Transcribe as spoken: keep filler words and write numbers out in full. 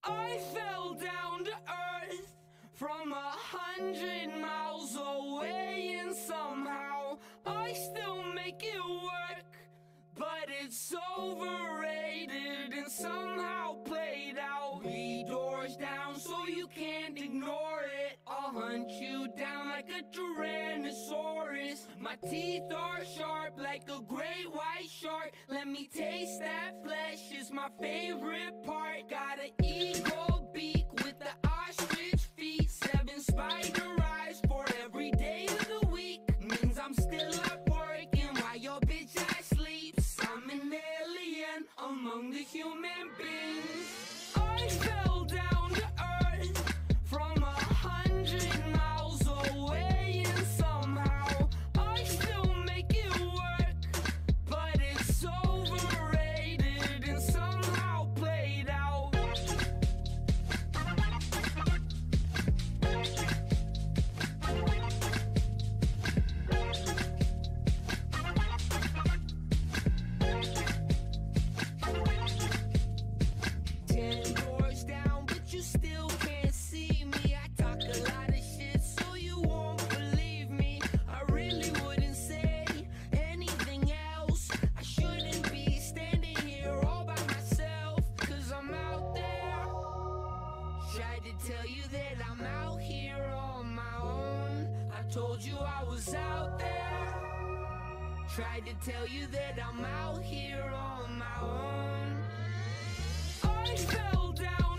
I fell down to earth from a hundred miles away, and somehow I still make it work. But it's overrated and somehow played out. Three doors down so you can't ignore it. I'll hunt you down like a Tyrannosaurus. My teeth are sharp like a great white shark. Let me taste that flesh, is my favorite part. Got an eagle beak with the ostrich feet. Seven spider eyes for every day of the week. Means I'm still up working while your bitch ass sleeps. I'm an alien among the human beings. I fell down to earth from a hundred miles away, and somehow I still make it work. But it's overrated and somehow played out. Ten doors down, but you still can't see me. I talk a lot of shit, so you won't believe me. I really wouldn't say anything else. I shouldn't be standing here all by myself, cause I'm out there. Tried to tell you that I'm out here on my own. I told you I was out there. Tried to tell you that I'm out here on my own. I fell down